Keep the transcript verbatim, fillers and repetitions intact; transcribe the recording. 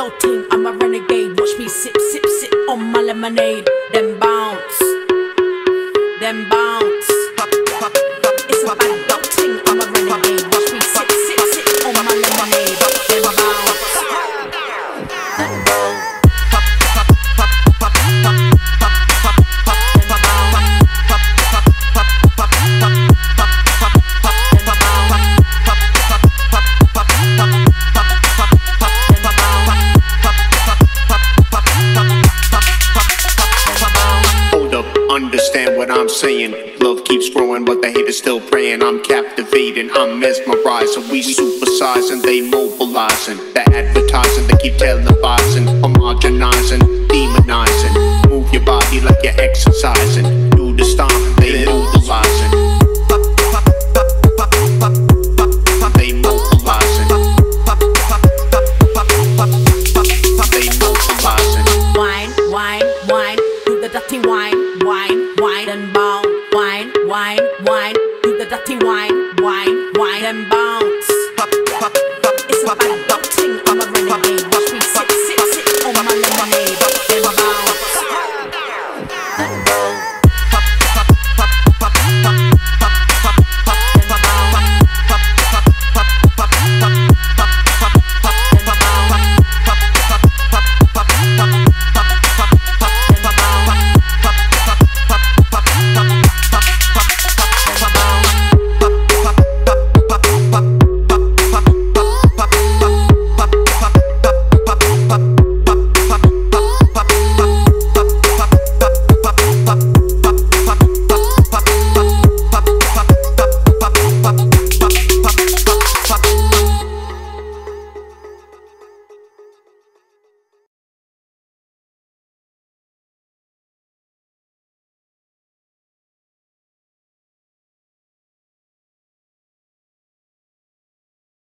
ting, I'm a renegade. Watch me sip, sip, sip on my lemonade. Then bounce, then bounce. It's a bad dog ting, I'm a renegade. Watch me sip, sip, sip on my lemonade. Then bounce, then bounce. Understand what I'm saying. Love keeps growing, but the hate is still praying. I'm captivating, I'm mesmerizing. We supersizing, they mobilizing. The advertising, they keep televising. Homogenizing, demonizing. Move your body like you're exercising. Do the stomp, they mobilizing. They mobilizing. They mobilizing. Wine, wine, wine, do the dirty wine. Wine, wine and bounce. Wine, wine, wine. Do the dirty wine. Wine, wine and bounce. It's a bad